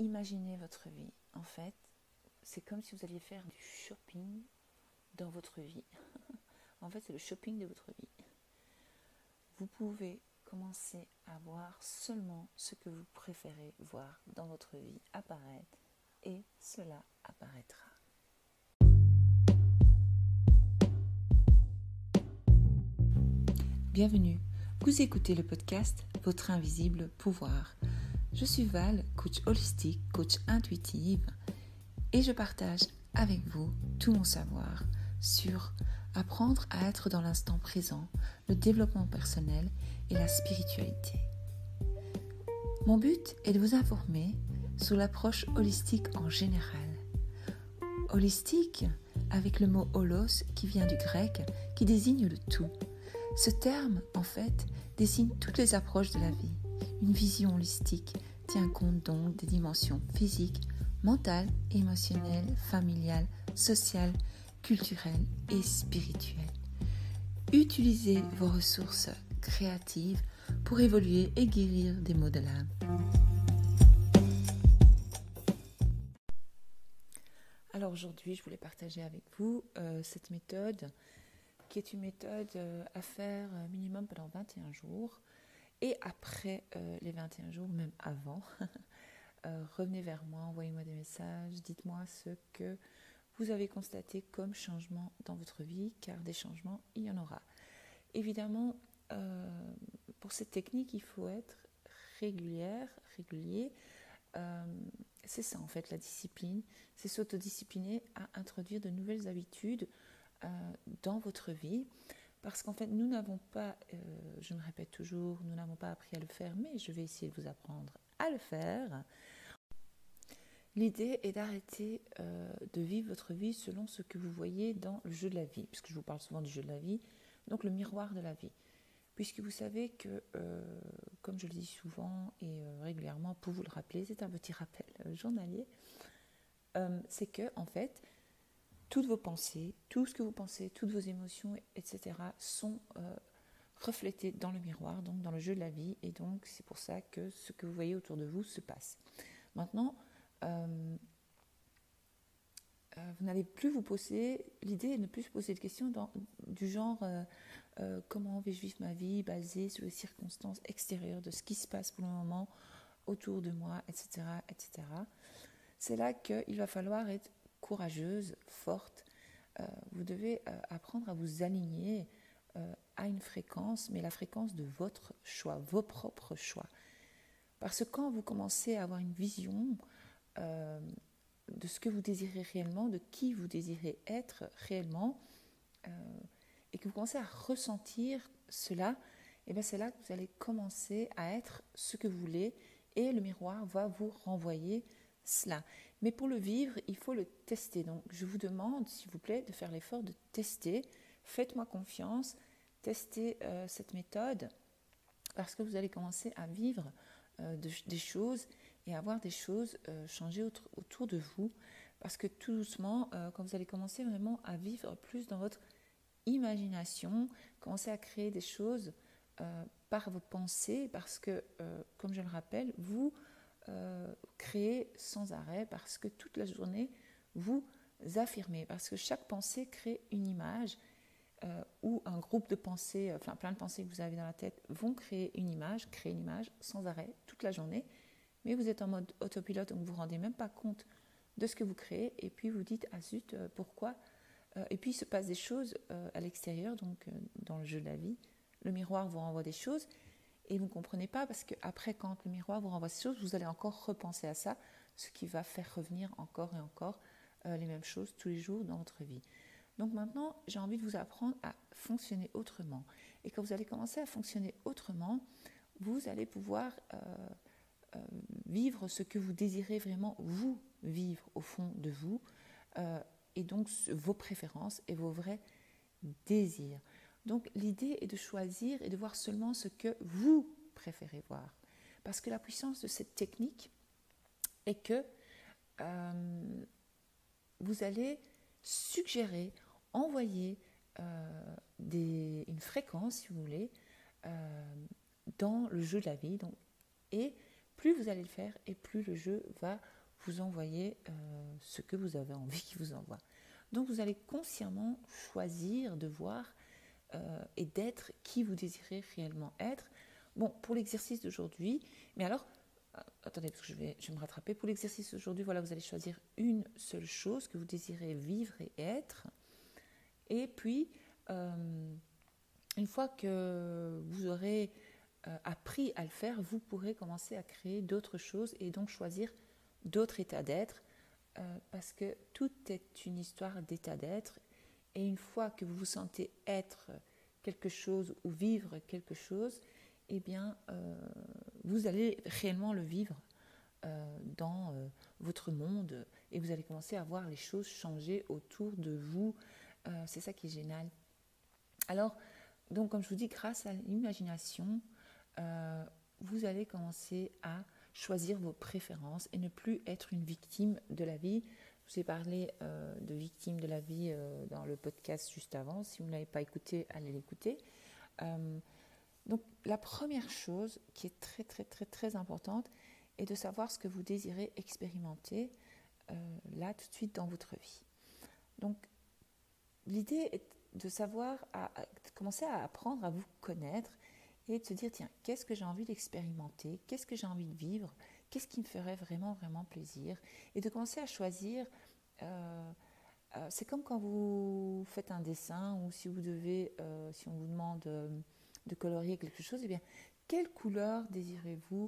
imaginez votre vie. En fait, c'est comme si vous alliez faire du shopping dans votre vie. En fait, c'est le shopping de votre vie. Vous pouvez commencer à voir seulement ce que vous préférez voir dans votre vie apparaître et cela apparaîtra. Bienvenue, vous écoutez le podcast Votre invisible pouvoir. Je suis Val, coach holistique, coach intuitive et je partage avec vous tout mon savoir sur apprendre à être dans l'instant présent, le développement personnel et la spiritualité. Mon but est de vous informer sur l'approche holistique en général. Holistique avec le mot holos qui vient du grec qui désigne le tout. Ce terme, en fait, désigne toutes les approches de la vie. Une vision holistique tient compte donc des dimensions physiques, mentales, émotionnelles, familiales, sociales, culturelles et spirituelles. Utilisez vos ressources créatives pour évoluer et guérir des maux de l'âme. Alors aujourd'hui, je voulais partager avec vous cette méthode qui est une méthode à faire minimum pendant 21 jours. Et après les 21 jours, même avant, revenez vers moi, envoyez-moi des messages, dites-moi ce que vous avez constaté comme changement dans votre vie, car des changements, il y en aura. Évidemment, pour cette technique, il faut être régulier. C'est ça en fait la discipline, c'est s'autodiscipliner à introduire de nouvelles habitudes dans votre vie, parce qu'en fait nous n'avons pas, je me répète toujours, nous n'avons pas appris à le faire, mais je vais essayer de vous apprendre à le faire. L'idée est d'arrêter de vivre votre vie selon ce que vous voyez dans le jeu de la vie, puisque je vous parle souvent du jeu de la vie, donc le miroir de la vie. Puisque vous savez que, comme je le dis souvent et régulièrement, pour vous le rappeler, c'est un petit rappel journalier, c'est que en fait, toutes vos pensées, tout ce que vous pensez, toutes vos émotions, etc., sont reflétées dans le miroir, donc dans le jeu de la vie, et donc c'est pour ça que ce que vous voyez autour de vous se passe. Maintenant, vous n'allez plus vous poser, l'idée est de ne plus se poser de questions du genre comment vais-je vivre ma vie basée sur les circonstances extérieures de ce qui se passe pour le moment autour de moi, etc., etc. C'est là qu'il va falloir être courageuse, forte. Vous devez apprendre à vous aligner à une fréquence, mais la fréquence de votre choix, vos propres choix. Parce que quand vous commencez à avoir une vision de ce que vous désirez réellement, de qui vous désirez être réellement, et que vous commencez à ressentir cela, et bien c'est là que vous allez commencer à être ce que vous voulez, et le miroir va vous renvoyer cela. Mais pour le vivre, il faut le tester. Donc je vous demande, s'il vous plaît, de faire l'effort de tester. Faites-moi confiance, testez cette méthode, parce que vous allez commencer à vivre des choses et à voir des choses changer autour de vous, parce que tout doucement, quand vous allez commencer vraiment à vivre plus dans votre imagination, commencer à créer des choses par vos pensées, parce que, comme je le rappelle, vous créez sans arrêt, parce que toute la journée, vous affirmez, parce que chaque pensée crée une image, ou un groupe de pensées, enfin plein de pensées que vous avez dans la tête vont créer une image sans arrêt toute la journée, mais vous êtes en mode autopilote, donc vous ne vous rendez même pas compte de ce que vous créez, et puis vous dites, ah zut, pourquoi et puis il se passe des choses à l'extérieur, donc dans le jeu de la vie, le miroir vous renvoie des choses, et vous ne comprenez pas, parce qu'après, quand le miroir vous renvoie ces choses, vous allez encore repenser à ça, ce qui va faire revenir encore et encore les mêmes choses tous les jours dans votre vie. Donc maintenant, j'ai envie de vous apprendre à fonctionner autrement. Et quand vous allez commencer à fonctionner autrement, vous allez pouvoir vivre ce que vous désirez vraiment, vous vivre au fond de vous, et donc vos préférences et vos vrais désirs. Donc l'idée est de choisir et de voir seulement ce que vous préférez voir. Parce que la puissance de cette technique est que vous allez suggérer, envoyer une fréquence, si vous voulez, dans le jeu de la vie. Donc, et plus vous allez le faire et plus le jeu va vous envoyer ce que vous avez envie qu'il vous envoie. Donc vous allez consciemment choisir de voir et d'être qui vous désirez réellement être. Bon, pour l'exercice d'aujourd'hui, mais alors, attendez, parce que je vais me rattraper. Pour l'exercice d'aujourd'hui, voilà, vous allez choisir une seule chose que vous désirez vivre et être. Et puis, une fois que vous aurez appris à le faire, vous pourrez commencer à créer d'autres choses et donc choisir d'autres états d'être, parce que tout est une histoire d'état d'être. Et une fois que vous vous sentez être quelque chose ou vivre quelque chose, eh bien, vous allez réellement le vivre dans votre monde et vous allez commencer à voir les choses changer autour de vous. C'est ça qui est génial. Alors, donc, comme je vous dis, grâce à l'imagination, vous allez commencer à choisir vos préférences et ne plus être une victime de la vie. Je vous ai parlé de victime de la vie dans le podcast juste avant. Si vous ne l'avez pas écouté, allez l'écouter. Donc, la première chose qui est très, très, très, très importante est de savoir ce que vous désirez expérimenter là, tout de suite dans votre vie. Donc, l'idée est de savoir, de commencer à apprendre à vous connaître et de se dire, tiens, qu'est-ce que j'ai envie d'expérimenter, qu'est-ce que j'ai envie de vivre, qu'est-ce qui me ferait vraiment, vraiment plaisir, et de commencer à choisir. C'est comme quand vous faites un dessin ou si vous devez, si on vous demande de colorier quelque chose, eh bien, quelle couleur désirez-vous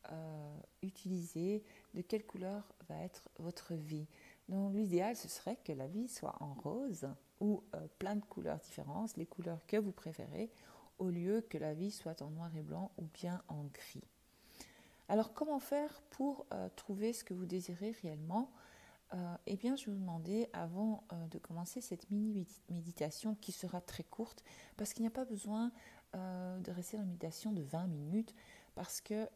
utiliser, de quelle couleur va être votre vie. Donc l'idéal, ce serait que la vie soit en rose ou plein de couleurs différentes, les couleurs que vous préférez, au lieu que la vie soit en noir et blanc ou bien en gris. Alors comment faire pour trouver ce que vous désirez réellement ? Eh bien, je vais vous demander, avant de commencer cette mini-méditation qui sera très courte, parce qu'il n'y a pas besoin de rester dans une méditation de 20 minutes, parce que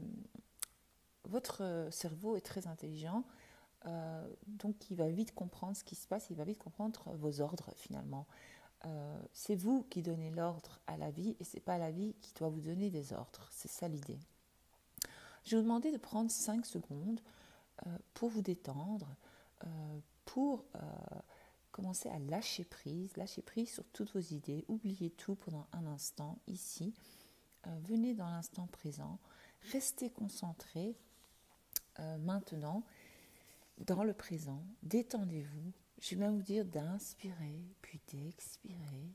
votre cerveau est très intelligent, donc il va vite comprendre ce qui se passe, il va vite comprendre vos ordres finalement. C'est vous qui donnez l'ordre à la vie et ce n'est pas la vie qui doit vous donner des ordres, c'est ça l'idée. Je vais vous demander de prendre 5 secondes pour vous détendre, pour commencer à lâcher prise sur toutes vos idées, oubliez tout pendant un instant ici, venez dans l'instant présent, restez concentré maintenant dans le présent, détendez-vous, je vais même vous dire d'inspirer puis d'expirer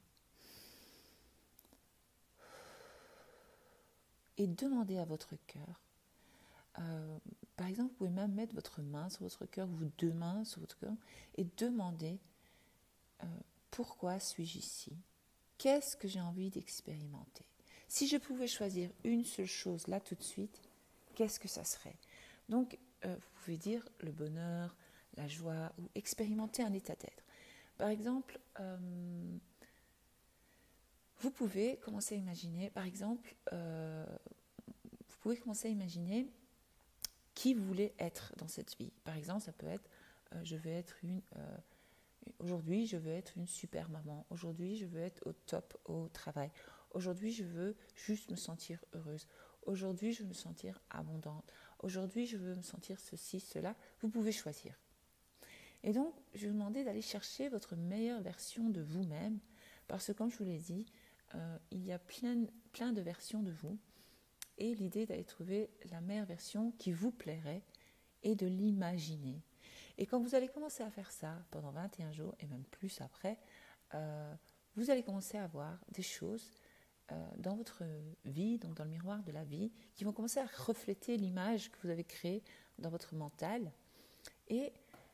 et demandez à votre cœur. Par exemple, vous pouvez même mettre votre main sur votre cœur ou 2 mains sur votre cœur et demander pourquoi suis-je ici ? Qu'est-ce que j'ai envie d'expérimenter ? Si je pouvais choisir une seule chose là tout de suite, qu'est-ce que ça serait ? Donc, vous pouvez dire le bonheur, la joie ou expérimenter un état d'être. Par exemple, vous pouvez commencer à imaginer, par exemple, vous pouvez commencer à imaginer qui vous voulez être dans cette vie. Par exemple, ça peut être, aujourd'hui, je veux être une super maman. Aujourd'hui, je veux être au top au travail. Aujourd'hui, je veux juste me sentir heureuse. Aujourd'hui, je veux me sentir abondante. Aujourd'hui, je veux me sentir ceci, cela. Vous pouvez choisir. Et donc, je vais vous demander d'aller chercher votre meilleure version de vous-même, parce que comme je vous l'ai dit, il y a plein de versions de vous. Et l'idée d'aller trouver la meilleure version qui vous plairait et de l'imaginer. Et quand vous allez commencer à faire ça pendant 21 jours, et même plus après, vous allez commencer à voir des choses dans votre vie, donc dans le miroir de la vie, qui vont commencer à refléter l'image que vous avez créée dans votre mental. Et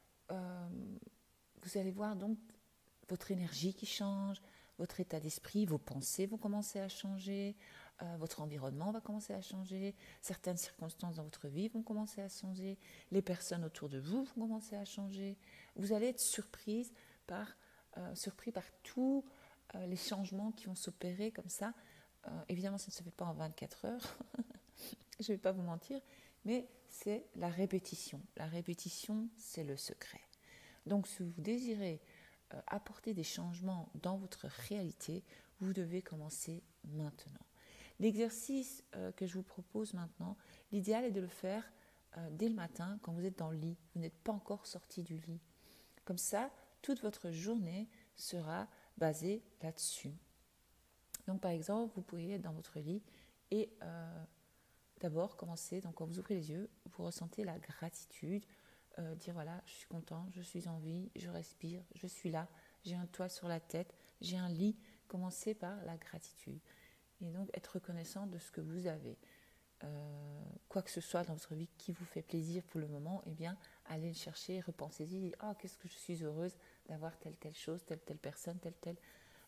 vous allez voir donc votre énergie qui change, votre état d'esprit, vos pensées vont commencer à changer, votre environnement va commencer à changer, certaines circonstances dans votre vie vont commencer à changer, les personnes autour de vous vont commencer à changer. Vous allez être surpris par tous les changements qui vont s'opérer comme ça. Évidemment, ça ne se fait pas en 24 heures, je ne vais pas vous mentir, mais c'est la répétition. La répétition, c'est le secret. Donc, si vous désirez apporter des changements dans votre réalité, vous devez commencer maintenant. L'exercice que je vous propose maintenant, l'idéal est de le faire dès le matin quand vous êtes dans le lit, vous n'êtes pas encore sorti du lit. Comme ça, toute votre journée sera basée là-dessus. Donc par exemple, vous pourriez être dans votre lit et d'abord commencer, donc quand vous ouvrez les yeux, vous ressentez la gratitude, dire voilà, je suis content, je suis en vie, je respire, je suis là, j'ai un toit sur la tête, j'ai un lit. Commencez par la gratitude et donc être reconnaissant de ce que vous avez. Quoi que ce soit dans votre vie qui vous fait plaisir pour le moment, eh bien, allez le chercher, repensez-y, oh, qu'est-ce que je suis heureuse d'avoir telle chose, telle personne, telle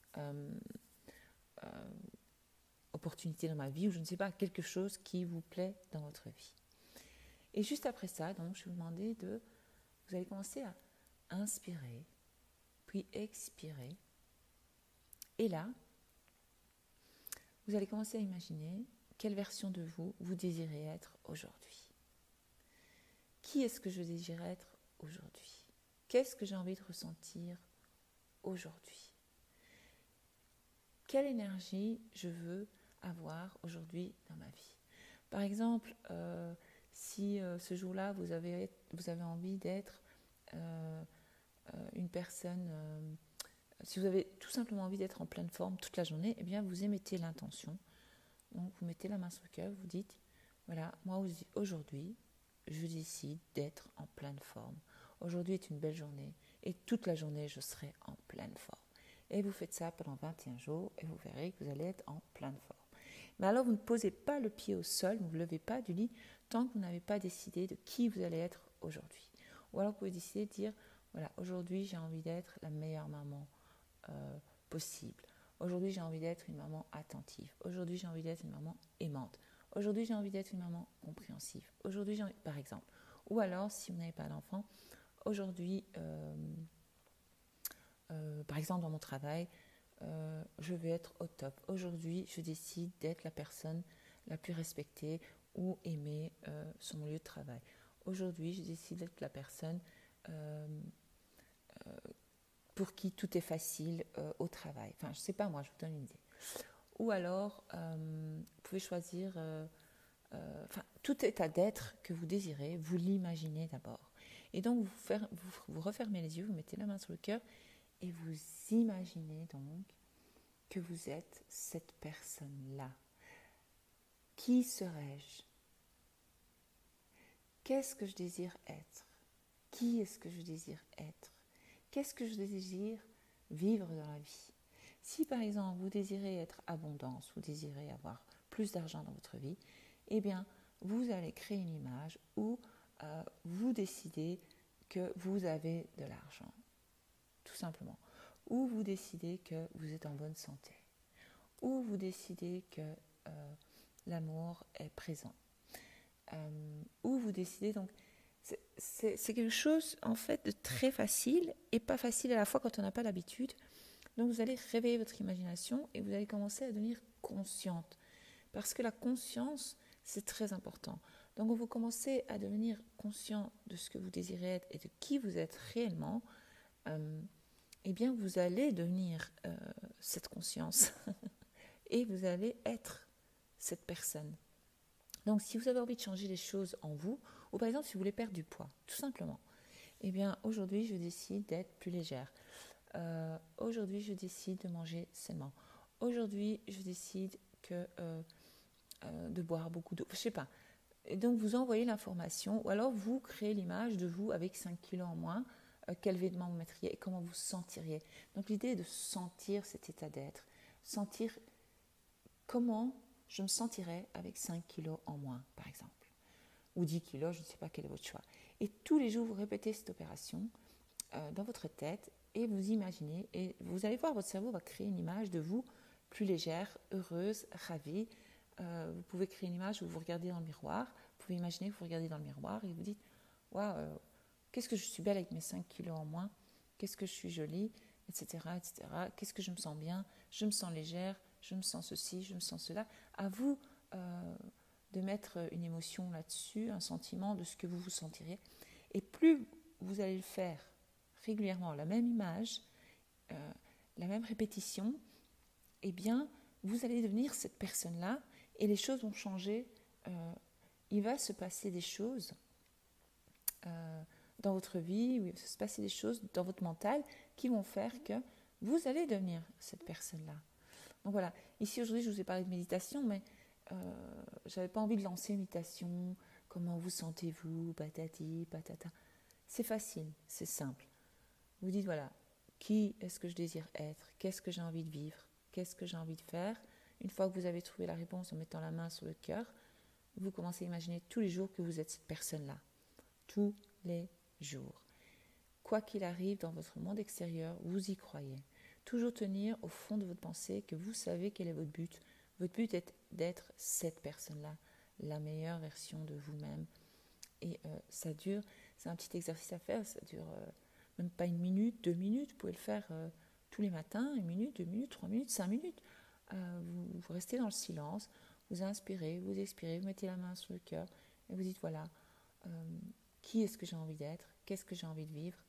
opportunité dans ma vie, ou je ne sais pas, quelque chose qui vous plaît dans votre vie. Et juste après ça, donc, je vais vous demander vous allez commencer à inspirer, puis expirer. Et là, vous allez commencer à imaginer quelle version de vous vous désirez être aujourd'hui. Qui est-ce que je désire être aujourd'hui? Qu'est-ce que j'ai envie de ressentir aujourd'hui? Quelle énergie je veux avoir aujourd'hui dans ma vie? Par exemple, si ce jour-là, vous avez envie d'être une personne, si vous avez tout simplement envie d'être en pleine forme toute la journée, eh bien, vous émettez l'intention. Donc, vous mettez la main sur le cœur, vous dites, voilà, moi aujourd'hui, je décide d'être en pleine forme. Aujourd'hui est une belle journée et toute la journée, je serai en pleine forme. Et vous faites ça pendant 21 jours et vous verrez que vous allez être en pleine forme. Mais alors, vous ne posez pas le pied au sol, vous ne vous levez pas du lit tant que vous n'avez pas décidé de qui vous allez être aujourd'hui. Ou alors, vous pouvez décider de dire, voilà, aujourd'hui, j'ai envie d'être la meilleure maman possible. Aujourd'hui, j'ai envie d'être une maman attentive. Aujourd'hui, j'ai envie d'être une maman aimante. Aujourd'hui, j'ai envie d'être une maman compréhensive. Aujourd'hui, par exemple. Ou alors, si vous n'avez pas d'enfant, aujourd'hui, par exemple, dans mon travail, je vais être au top. Aujourd'hui, je décide d'être la personne la plus respectée ou aimée sur mon lieu de travail. Aujourd'hui, je décide d'être la personne pour qui tout est facile au travail. Enfin, je ne sais pas, moi, je vous donne une idée. Ou alors, vous pouvez choisir tout état d'être que vous désirez, vous l'imaginez d'abord. Et donc, vous refermez les yeux, vous mettez la main sur le cœur et vous imaginez donc que vous êtes cette personne-là. Qui serais-je? Qu'est-ce que je désire être? Qui est-ce que je désire être? Qu'est-ce que je désire vivre dans la vie? Si par exemple vous désirez être abondance, vous désirez avoir plus d'argent dans votre vie, eh bien vous allez créer une image où vous décidez que vous avez de l'argent, tout simplement. Ou vous décidez que vous êtes en bonne santé. Ou vous décidez que l'amour est présent. Ou vous décidez donc... C'est quelque chose en fait de très facile et pas facile à la fois quand on n'a pas l'habitude. Donc vous allez réveiller votre imagination et vous allez commencer à devenir consciente. Parce que la conscience, c'est très important. Donc vous commencez à devenir conscient de ce que vous désirez être et de qui vous êtes réellement, eh bien vous allez devenir cette conscience et vous allez être cette personne. Donc si vous avez envie de changer les choses en vous, ou par exemple si vous voulez perdre du poids, tout simplement, eh bien aujourd'hui je décide d'être plus légère. Aujourd'hui je décide de manger sainement. Aujourd'hui je décide de boire beaucoup d'eau. Je ne sais pas. Et donc vous envoyez l'information ou alors vous créez l'image de vous avec 5 kilos en moins, quels vêtements vous mettriez et comment vous sentiriez. Donc l'idée est de sentir cet état d'être, sentir comment je me sentirais avec 5 kilos en moins, par exemple. Ou 10 kilos, je ne sais pas quel est votre choix. Et tous les jours, vous répétez cette opération dans votre tête et vous imaginez, et vous allez voir, votre cerveau va créer une image de vous plus légère, heureuse, ravie. Vous pouvez créer une image où vous regardez dans le miroir, vous pouvez imaginer que vous regardez dans le miroir et vous dites « Waouh, qu'est-ce que je suis belle avec mes 5 kilos en moins, qu'est-ce que je suis jolie, etc. etc. Qu'est-ce que je me sens bien, je me sens légère, je me sens ceci, je me sens cela. » À vous de mettre une émotion là-dessus, un sentiment de ce que vous vous sentiriez. Et plus vous allez le faire régulièrement, la même image, la même répétition, eh bien, vous allez devenir cette personne-là et les choses vont changer. Il va se passer des choses dans votre vie, il va se passer des choses dans votre mental qui vont faire que vous allez devenir cette personne-là. Donc voilà, ici aujourd'hui je vous ai parlé de méditation, mais je n'avais pas envie de lancer une méditation, comment vous sentez-vous, patati, patata. C'est facile, c'est simple. Vous dites voilà, qui est-ce que je désire être, qu'est-ce que j'ai envie de vivre, qu'est-ce que j'ai envie de faire. Une fois que vous avez trouvé la réponse en mettant la main sur le cœur, vous commencez à imaginer tous les jours que vous êtes cette personne-là. Tous les jours. Quoi qu'il arrive dans votre monde extérieur, vous y croyez. Toujours tenir au fond de votre pensée que vous savez quel est votre but. Votre but est d'être cette personne-là, la meilleure version de vous-même. Et ça dure, c'est un petit exercice à faire, ça dure même pas 1 minute, 2 minutes, vous pouvez le faire tous les matins, 1 minute, 2 minutes, 3 minutes, 5 minutes. Vous restez dans le silence, vous inspirez, vous expirez, vous mettez la main sur le cœur et vous dites voilà, qui est-ce que j'ai envie d'être, qu'est-ce que j'ai envie de vivre,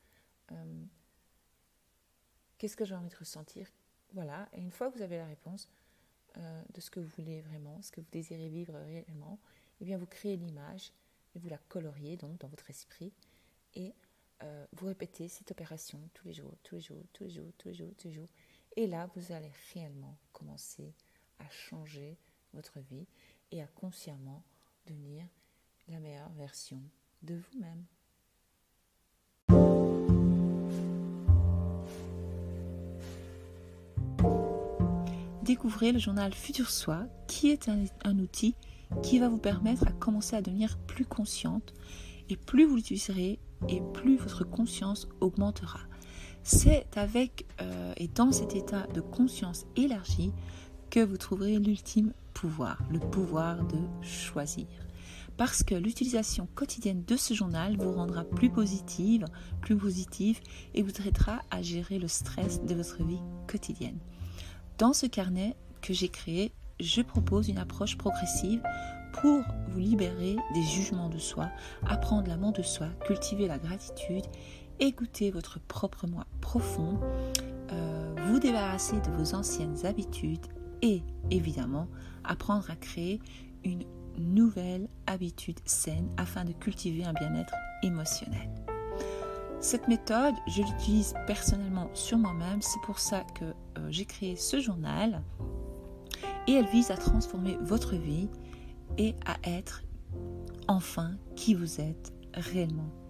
qu'est-ce que j'ai envie de ressentir. Voilà, et une fois que vous avez la réponse de ce que vous voulez vraiment, ce que vous désirez vivre réellement, eh bien vous créez l'image et vous la coloriez donc dans votre esprit et vous répétez cette opération tous les jours, tous les jours, tous les jours, tous les jours, tous les jours. Et là, vous allez réellement commencer à changer votre vie et à consciemment devenir la meilleure version de vous-même. Découvrez le journal Futur Soi, qui est un outil qui va vous permettre à commencer à devenir plus consciente. Et plus vous l'utiliserez, et plus votre conscience augmentera. C'est avec et dans cet état de conscience élargie que vous trouverez l'ultime pouvoir, le pouvoir de choisir. Parce que l'utilisation quotidienne de ce journal vous rendra plus positive et vous aidera à gérer le stress de votre vie quotidienne. Dans ce carnet que j'ai créé, je propose une approche progressive pour vous libérer des jugements de soi, apprendre l'amour de soi, cultiver la gratitude, écouter votre propre moi profond, vous débarrasser de vos anciennes habitudes et évidemment apprendre à créer une nouvelle habitude saine afin de cultiver un bien-être émotionnel. Cette méthode, je l'utilise personnellement sur moi-même, c'est pour ça que j'ai créé ce journal et elle vise à transformer votre vie et à être enfin qui vous êtes réellement.